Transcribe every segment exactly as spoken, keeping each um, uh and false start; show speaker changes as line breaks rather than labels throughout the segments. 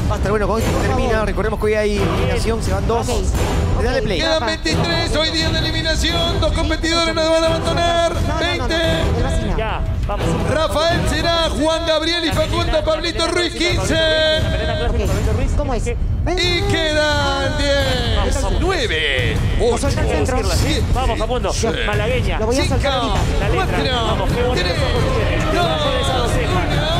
Va a estar bueno, con esto termina. Recordemos que hoy hay eliminación, se van dos.
Okay.
Dale play.
Quedan veintitrés, hoy día de eliminación. Dos competidores nos van a abandonar. veinte.
Ya, vamos.
Rafael será Juan Gabriel y Facundo Pablito Ruiz, quince.
¿Cómo es?
Y quedan diez, nueve, ocho, siete,
Vamos, Facundo. Malagueña.
Lo voy a
cinco,
soltar ahorita.
La letra.
cuatro,
Vamos, qué bonitos
tres,
ojos tiene.
dos,
Debajo de esa ceja.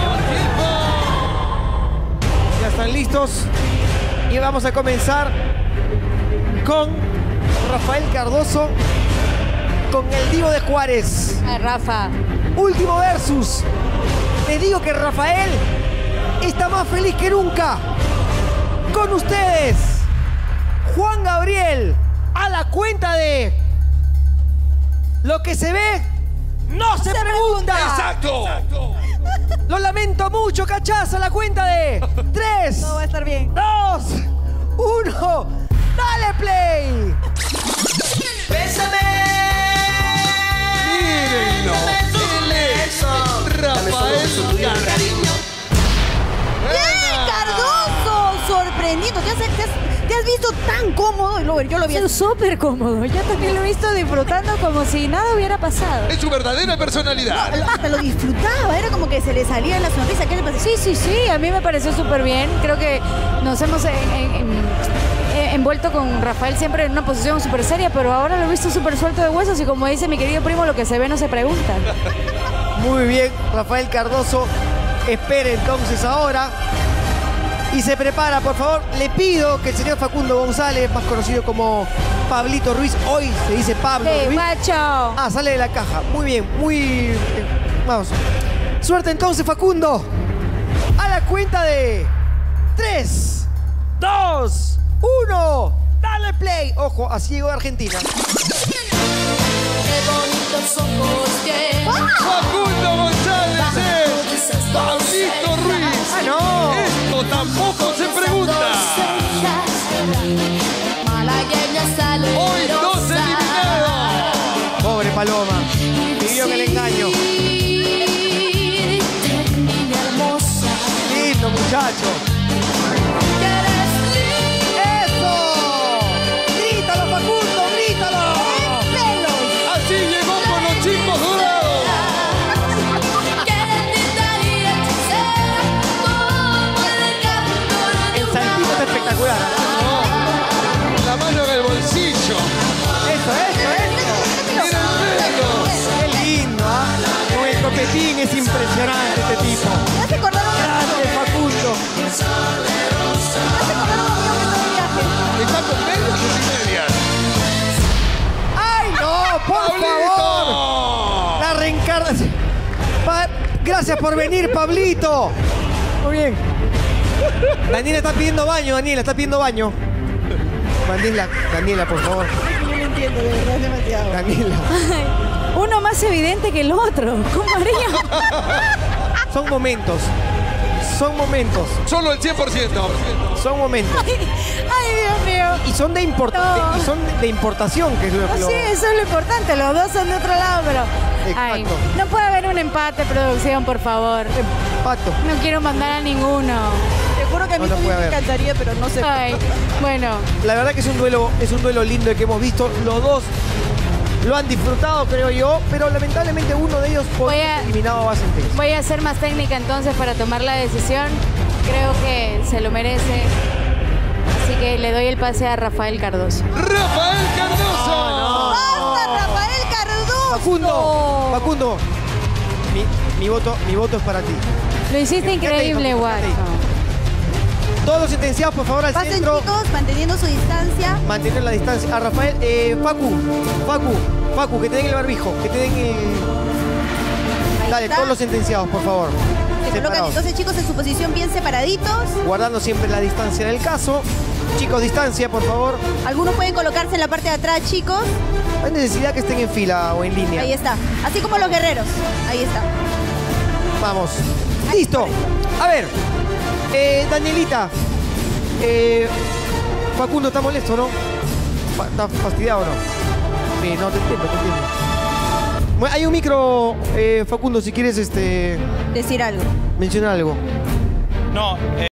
Ya están listos. Y vamos a comenzar con Rafael Cardoso, con el Divo de Juárez.
Ay, Rafa.
Último versus. Les digo que Rafael está más feliz que nunca. Con ustedes, Juan Gabriel, a la cuenta de lo que se ve, no se pregunta.
Exacto.
Lo lamento mucho, cachazo, a la cuenta de tres,
Todo va a estar bien.
dos, uno. ¡Dale play!
Mírenlo. Él es Rafael Cardoso.
¡Bien, Cardoso! Sorprendido. ¿Te has, te has- te has visto tan cómodo? Lo- Yo lo vi
Es
así.
súper cómodo. Yo también lo he visto disfrutando como si nada hubiera pasado.
Es su verdadera personalidad.
Lo- Hasta lo disfrutaba. Era como que se le salía la sonrisa. ¿Qué le pasó?
Sí, sí, sí. A mí me pareció súper bien. Creo que nos hemos en- en- en- eh, envuelto con Rafael siempre en una posición súper seria, pero ahora lo he visto súper suelto de huesos y como dice mi querido primo, lo que se ve no se pregunta.
Muy bien, Rafael Cardoso. Espere entonces ahora. Y se prepara, por favor. Le pido que el señor Facundo González, más conocido como Pablito Ruiz, hoy se dice Pablo
¡Hey,
Ruiz.
macho!
Ah, sale de la caja. Muy bien, muy... eh, Vamos. Suerte entonces, Facundo. A la cuenta de tres, dos, uno. Dale play. Ojo, así llegó Argentina.
Facundo González es Pablito Ruiz.
¡Ah, no!
Esto tampoco se pregunta. Hoy dos eliminados.
Pobre Paloma. Pidió que le engaño. Lindo, muchacho. ¡Eso! ¡Grítalo, Facundo! ¡Grítalo!
Así llegó con los chicos dorados.
El saltito está espectacular.
La mano en el bolsillo.
Eso, eso, eso.
Mira el pelo.
Qué lindo, ¿ah? Con el copetín es impresionante este tipo.
¿Me hace acordar a un
Grande, Facundo.
¿Me hace acordar a un amigo que tuvo viaje?
Está con medias o sin medias.
¡Ay, no! ¡Por favor!
¡Pablito!
La reencarnación. Pa- Gracias por venir, Pablito. Muy bien. Daniela está pidiendo baño, Daniela está pidiendo baño. Daniela, Daniela, por favor.
Yo no entiendo, de verdad es demasiado.
Daniela.
Uno más evidente que el otro. ¿Cómo haría?
Son momentos. Son momentos.
Solo el cien por ciento.
Son momentos.
Ay, Dios mío.
Y son de, importa-
No.
de- y son de importación, que es lo, lo-
Sí, eso es lo importante. Los dos son de otro lado, pero... Ay,
Exacto.
no puede haber un empate, producción, por favor.
Pato.
No quiero mandar a ninguno.
Te juro que a mí
No lo
también
puede
me
haber.
encantaría, pero no sé.
Ay, bueno.
La verdad que es un duelo, es un duelo lindo el que hemos visto. Los dos lo han disfrutado, creo yo, pero lamentablemente uno de ellos fue
Voy a-
eliminado a base en tres.
Voy a ser más técnica entonces para tomar la decisión. Creo que se lo merece. Así que le doy el pase a Rafael Cardoso.
Rafael Cardoso.
¡Basta, Rafael Cardoso!
Facundo, Facundo, mi, mi voto, mi voto es para ti.
Lo hiciste increíble,
Facundo,
guacho.
Todos los sentenciados, por favor, al
Pasen,
centro.
chicos, manteniendo su distancia.
Mantener la distancia. A Rafael, eh, Facu, Facu, Facu, que te den el barbijo, que te den el...
Ahí
Dale,
está.
todos los sentenciados, por favor.
Se colocan
Separados.
entonces, chicos, en su posición bien separaditos.
Guardando siempre la distancia del caso. Chicos, distancia, por favor.
Algunos pueden colocarse en la parte de atrás, chicos.
No hay necesidad que estén en fila o en línea.
Ahí está. Así como los guerreros. Ahí está.
Vamos. Listo. A ver. Eh, Danielita. Eh, Facundo, ¿está molesto, no? Fa- ¿Está fastidiado o no? Sí, no, te entiendo, te entiendo. Bueno, hay un micro, eh, Facundo, si quieres este,
Decir algo.
mencionar algo.
No, eh,